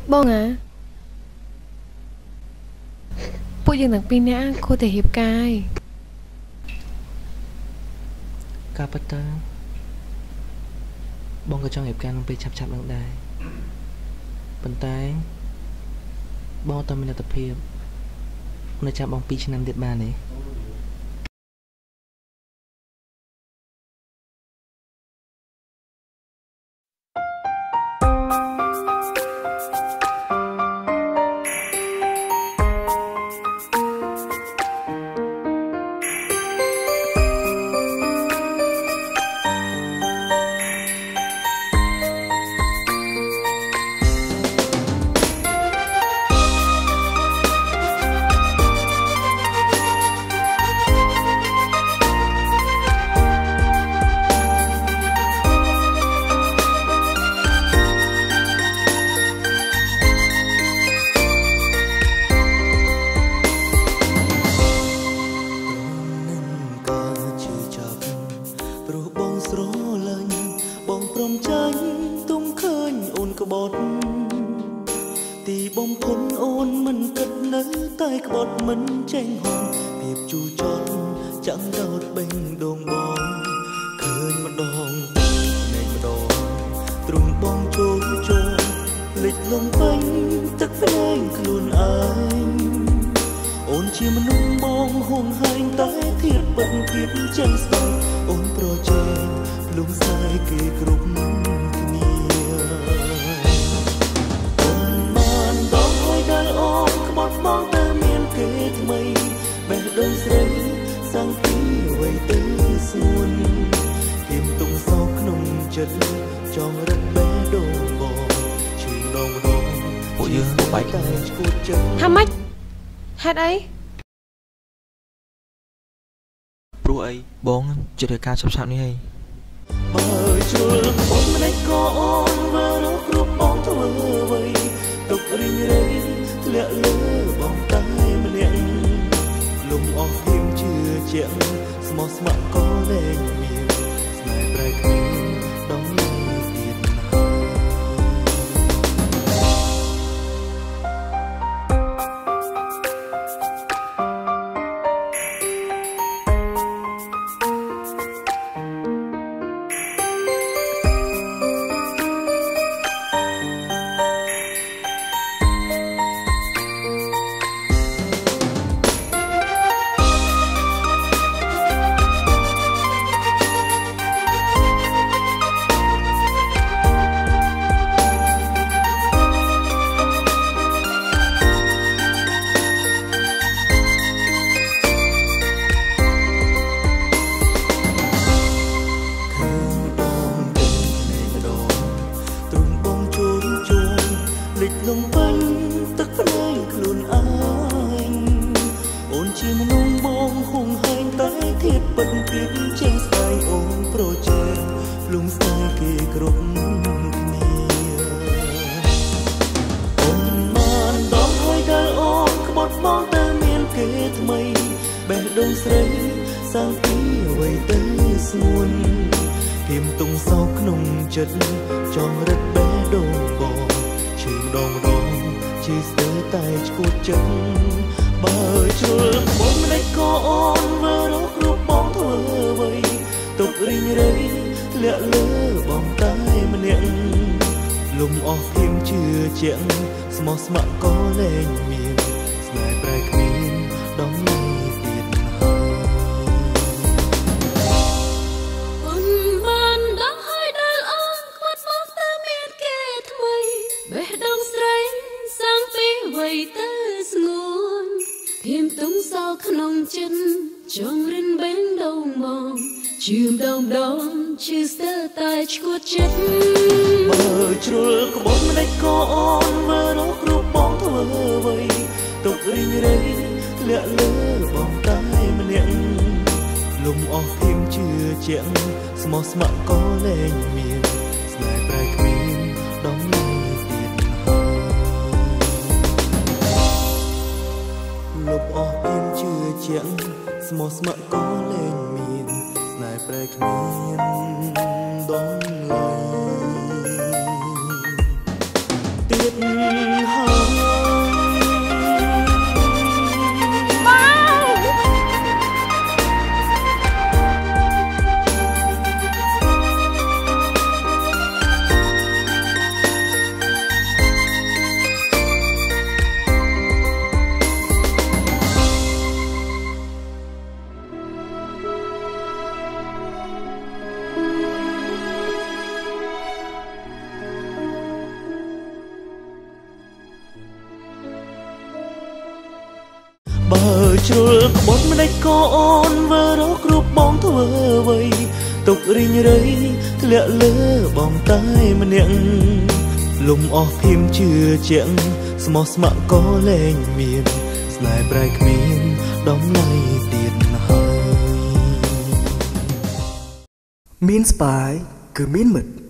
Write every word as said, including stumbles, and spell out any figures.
Bông àពួកយើងទាំងពីរនាក់គួរតែរៀបការការពិតទៅបងក៏ចង់រៀបការនឹងពេលឆាប់ៗនឹងដែរប៉ុន្តែបងតើមានលទ្ធភាពនៅចាំបងពីរឆ្នាំទៀតបានទេបងជិះការឆាប់ៗនេះហើយបើជួលបងមិនក៏អូនមើលគ្រប់បងធ្វើអ្វីទុករីងរៃធ្លាក់លើបងតែម្នាក់លំអស់ហ៊ាមជឿជាក់ស្មោះស្ម័គ្រក៏លែងមានស្នេហ៍ប្រែគ្មានដំណើរទៀតបើជ្រុលក្បត់មិនដេចក៏អូនវើរករូបបងធ្វើអ្វីទុករីងរៃធ្លាក់លើបងតែម្នាក់លំអស់ភៀមជឿជាក់ស្មោះស្ម័គ្រក៏លែងមានស្នេហ៍ប្រែគ្មានដំណៃទៀតហើយមានស្បាយគឺមានមិត្ត